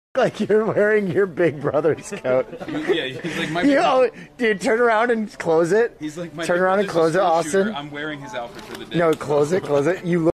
like you're wearing your big brother's coat. Yeah, he's like my. Dude, turn around and close it. He's like my. Turn around and close it, Austin. I'm wearing his outfit for the day. No, close it. You look